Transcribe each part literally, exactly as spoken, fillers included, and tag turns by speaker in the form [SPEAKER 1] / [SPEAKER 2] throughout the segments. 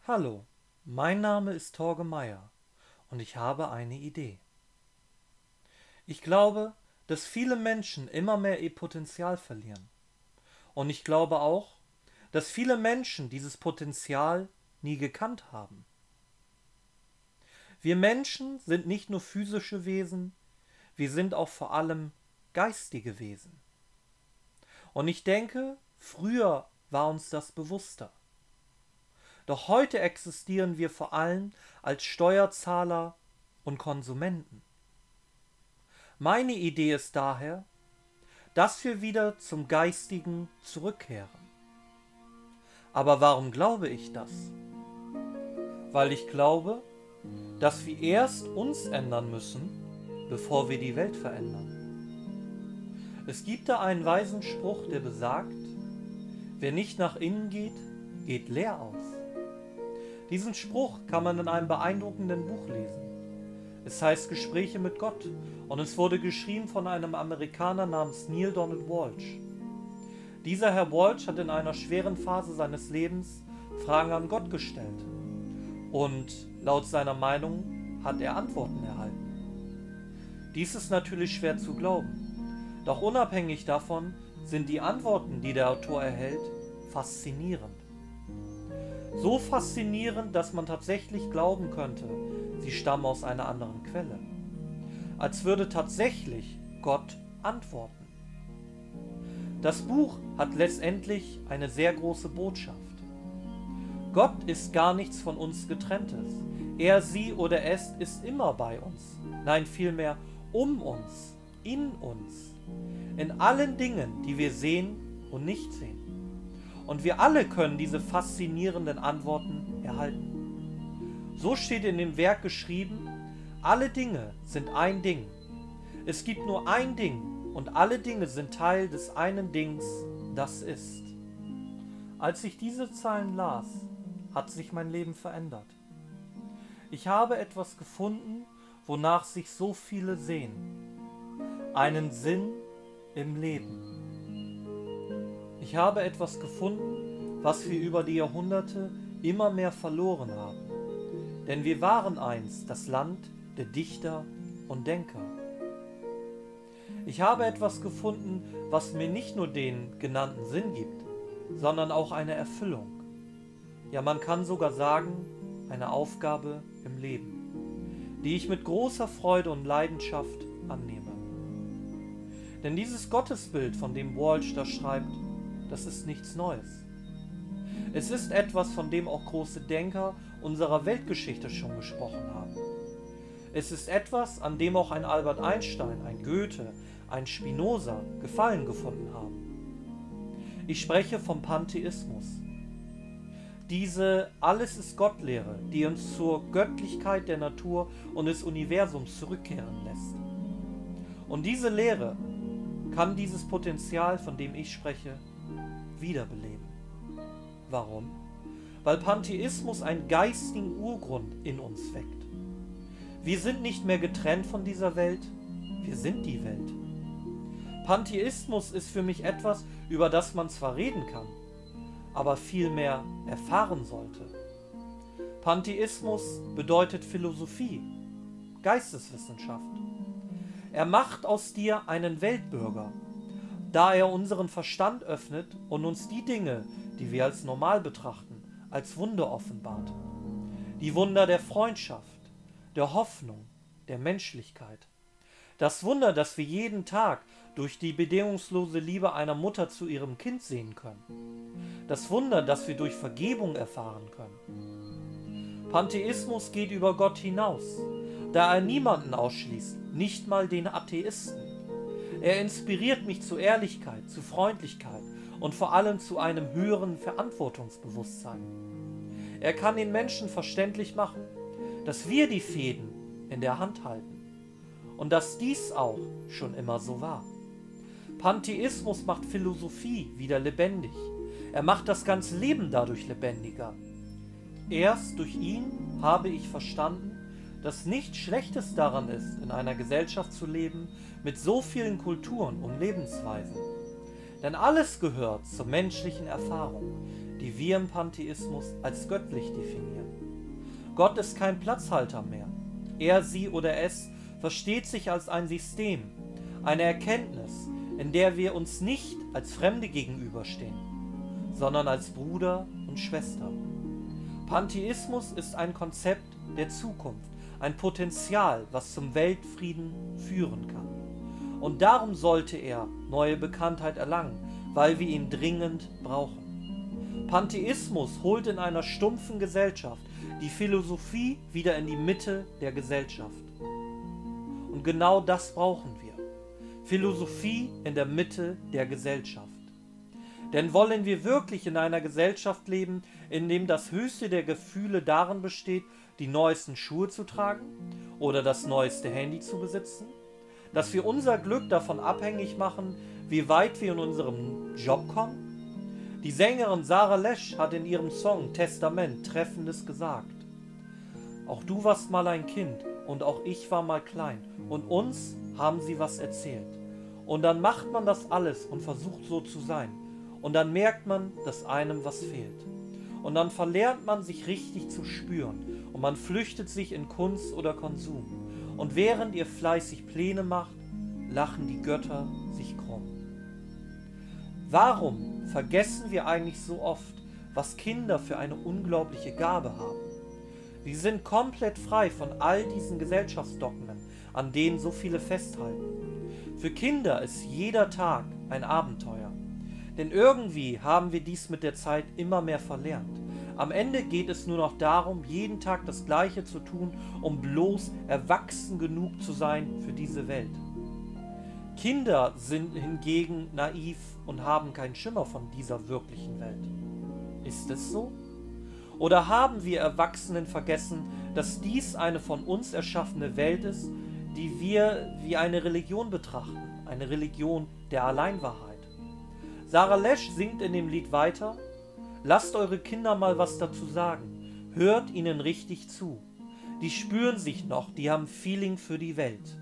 [SPEAKER 1] Hallo, mein Name ist Torge Meier und ich habe eine Idee. Ich glaube, dass viele Menschen immer mehr ihr Potenzial verlieren. Und ich glaube auch, dass viele Menschen dieses Potenzial nie gekannt haben. Wir Menschen sind nicht nur physische Wesen, wir sind auch vor allem geistige Wesen. Und ich denke, früher war uns das bewusster. Doch heute existieren wir vor allem als Steuerzahler und Konsumenten. Meine Idee ist daher, dass wir wieder zum Geistigen zurückkehren. Aber warum glaube ich das? Weil ich glaube, dass wir erst uns ändern müssen, bevor wir die Welt verändern. Es gibt da einen weisen Spruch, der besagt, wer nicht nach innen geht, geht leer aus. Diesen Spruch kann man in einem beeindruckenden Buch lesen. Es heißt Gespräche mit Gott und es wurde geschrieben von einem Amerikaner namens Neale Donald Walsch. Dieser Herr Walsch hat in einer schweren Phase seines Lebens Fragen an Gott gestellt und laut seiner Meinung hat er Antworten erhalten. Dies ist natürlich schwer zu glauben, doch unabhängig davon sind die Antworten, die der Autor erhält, faszinierend. So faszinierend, dass man tatsächlich glauben könnte, sie stammen aus einer anderen Quelle. Als würde tatsächlich Gott antworten. Das Buch hat letztendlich eine sehr große Botschaft. Gott ist gar nichts von uns Getrenntes. Er, sie oder es ist immer bei uns. Nein, vielmehr um uns, in uns, in allen Dingen, die wir sehen und nicht sehen. Und wir alle können diese faszinierenden Antworten erhalten. So steht in dem Werk geschrieben, alle Dinge sind ein Ding. Es gibt nur ein Ding und alle Dinge sind Teil des einen Dings, das ist. Als ich diese Zeilen las, hat sich mein Leben verändert. Ich habe etwas gefunden, wonach sich so viele sehen. Einen Sinn im Leben. Ich habe etwas gefunden, was wir über die Jahrhunderte immer mehr verloren haben. Denn wir waren einst das Land der Dichter und Denker. Ich habe etwas gefunden, was mir nicht nur den genannten Sinn gibt, sondern auch eine Erfüllung. Ja, man kann sogar sagen, eine Aufgabe im Leben, die ich mit großer Freude und Leidenschaft annehme. Denn dieses Gottesbild, von dem Walsh da schreibt, das ist nichts Neues. Es ist etwas, von dem auch große Denker unserer Weltgeschichte schon gesprochen haben. Es ist etwas, an dem auch ein Albert Einstein, ein Goethe, ein Spinoza Gefallen gefunden haben. Ich spreche vom Pantheismus. Diese Alles-ist-Gott-Lehre, die uns zur Göttlichkeit der Natur und des Universums zurückkehren lässt. Und diese Lehre kann dieses Potenzial, von dem ich spreche, wiederbeleben. Warum? Weil Pantheismus einen geistigen Urgrund in uns weckt. Wir sind nicht mehr getrennt von dieser Welt, wir sind die Welt. Pantheismus ist für mich etwas, über das man zwar reden kann, aber vielmehr erfahren sollte. Pantheismus bedeutet Philosophie, Geisteswissenschaft. Er macht aus dir einen Weltbürger, da er unseren Verstand öffnet und uns die Dinge, die wir als normal betrachten, als Wunder offenbart. Die Wunder der Freundschaft, der Hoffnung, der Menschlichkeit. Das Wunder, das wir jeden Tag durch die bedingungslose Liebe einer Mutter zu ihrem Kind sehen können. Das Wunder, das wir durch Vergebung erfahren können. Pantheismus geht über Gott hinaus, da er niemanden ausschließt, nicht mal den Atheisten. Er inspiriert mich zu Ehrlichkeit, zu Freundlichkeit und vor allem zu einem höheren Verantwortungsbewusstsein. Er kann den Menschen verständlich machen, dass wir die Fäden in der Hand halten und dass dies auch schon immer so war. Pantheismus macht Philosophie wieder lebendig. Er macht das ganze Leben dadurch lebendiger. Erst durch ihn habe ich verstanden, dass nichts Schlechtes daran ist, in einer Gesellschaft zu leben mit so vielen Kulturen und Lebensweisen. Denn alles gehört zur menschlichen Erfahrung, die wir im Pantheismus als göttlich definieren. Gott ist kein Platzhalter mehr. Er, sie oder es versteht sich als ein System, eine Erkenntnis, in der wir uns nicht als Fremde gegenüberstehen, sondern als Bruder und Schwester. Pantheismus ist ein Konzept der Zukunft, ein Potenzial, was zum Weltfrieden führen kann. Und darum sollte er neue Bekanntheit erlangen, weil wir ihn dringend brauchen. Pantheismus holt in einer stumpfen Gesellschaft die Philosophie wieder in die Mitte der Gesellschaft. Und genau das brauchen wir. Philosophie in der Mitte der Gesellschaft. Denn wollen wir wirklich in einer Gesellschaft leben, in dem das höchste der Gefühle darin besteht, die neuesten Schuhe zu tragen oder das neueste Handy zu besitzen? Dass wir unser Glück davon abhängig machen, wie weit wir in unserem Job kommen? Die Sängerin Sarah Lesch hat in ihrem Song Testament Treffendes gesagt. Auch du warst mal ein Kind und auch ich war mal klein und uns haben sie was erzählt. Und dann macht man das alles und versucht so zu sein. Und dann merkt man, dass einem was fehlt. Und dann verlernt man sich richtig zu spüren und man flüchtet sich in Kunst oder Konsum. Und während ihr fleißig Pläne macht, lachen die Götter sich krumm. Warum vergessen wir eigentlich so oft, was Kinder für eine unglaubliche Gabe haben? Sie sind komplett frei von all diesen Gesellschaftsdogmen, an denen so viele festhalten. Für Kinder ist jeder Tag ein Abenteuer. Denn irgendwie haben wir dies mit der Zeit immer mehr verlernt. Am Ende geht es nur noch darum, jeden Tag das Gleiche zu tun, um bloß erwachsen genug zu sein für diese Welt. Kinder sind hingegen naiv und haben keinen Schimmer von dieser wirklichen Welt. Ist es so? Oder haben wir Erwachsenen vergessen, dass dies eine von uns erschaffene Welt ist, die wir wie eine Religion betrachten, eine Religion der Alleinwahrheit? Sarah Lesch singt in dem Lied weiter: Lasst eure Kinder mal was dazu sagen, hört ihnen richtig zu. Die spüren sich noch, die haben Feeling für die Welt.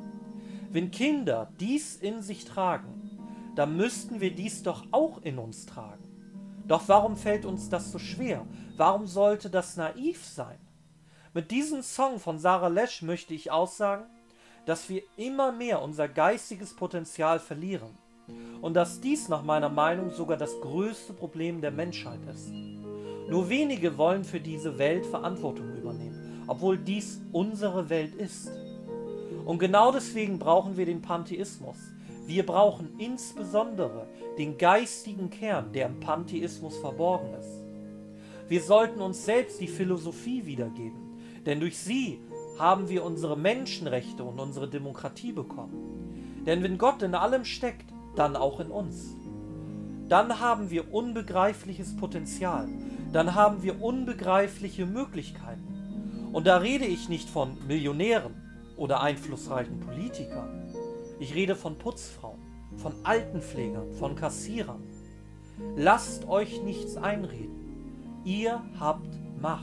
[SPEAKER 1] Wenn Kinder dies in sich tragen, dann müssten wir dies doch auch in uns tragen. Doch warum fällt uns das so schwer? Warum sollte das naiv sein? Mit diesem Song von Sarah Lesch möchte ich aussagen, dass wir immer mehr unser geistiges Potenzial verlieren und dass dies nach meiner Meinung sogar das größte Problem der Menschheit ist. Nur wenige wollen für diese Welt Verantwortung übernehmen, obwohl dies unsere Welt ist. Und genau deswegen brauchen wir den Pantheismus. Wir brauchen insbesondere den geistigen Kern, der im Pantheismus verborgen ist. Wir sollten uns selbst die Philosophie wiedergeben, denn durch sie haben wir unsere Menschenrechte und unsere Demokratie bekommen. Denn wenn Gott in allem steckt, dann auch in uns. Dann haben wir unbegreifliches Potenzial, dann haben wir unbegreifliche Möglichkeiten. Und da rede ich nicht von Millionären oder einflussreichen Politikern. Ich rede von Putzfrauen, von Altenpflegern, von Kassierern. Lasst euch nichts einreden. Ihr habt Macht.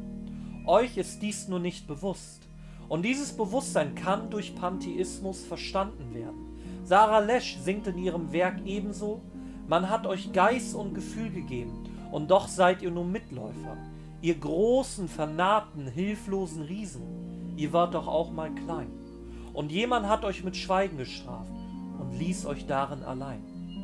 [SPEAKER 1] Euch ist dies nur nicht bewusst. Und dieses Bewusstsein kann durch Pantheismus verstanden werden. Sarah Lesch singt in ihrem Werk ebenso: Man hat euch Geist und Gefühl gegeben, und doch seid ihr nur Mitläufer. Ihr großen, vernarbten, hilflosen Riesen, ihr wart doch auch mal klein. Und jemand hat euch mit Schweigen gestraft und ließ euch darin allein.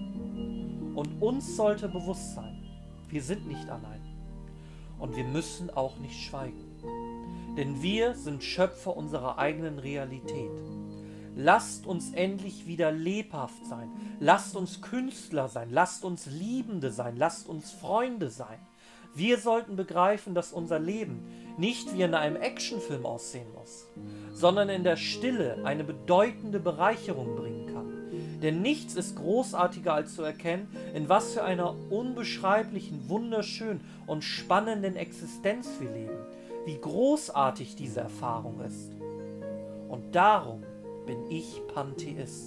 [SPEAKER 1] Und uns sollte bewusst sein, wir sind nicht allein. Und wir müssen auch nicht schweigen. Denn wir sind Schöpfer unserer eigenen Realität. Lasst uns endlich wieder lebhaft sein. Lasst uns Künstler sein. Lasst uns Liebende sein. Lasst uns Freunde sein. Wir sollten begreifen, dass unser Leben nicht wie in einem Actionfilm aussehen muss, sondern in der Stille eine bedeutende Bereicherung bringen kann. Denn nichts ist großartiger als zu erkennen, in was für einer unbeschreiblichen, wunderschönen und spannenden Existenz wir leben, wie großartig diese Erfahrung ist. Und darum bin ich Pantheist.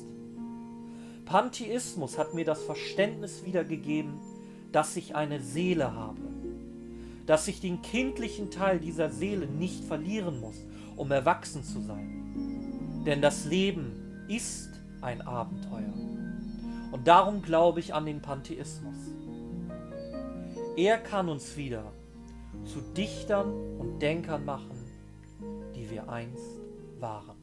[SPEAKER 1] Pantheismus hat mir das Verständnis wiedergegeben, dass ich eine Seele habe, dass ich den kindlichen Teil dieser Seele nicht verlieren muss, um erwachsen zu sein. Denn das Leben ist ein Abenteuer. Und darum glaube ich an den Pantheismus. Er kann uns wieder zu Dichtern und Denkern machen, die wir einst waren.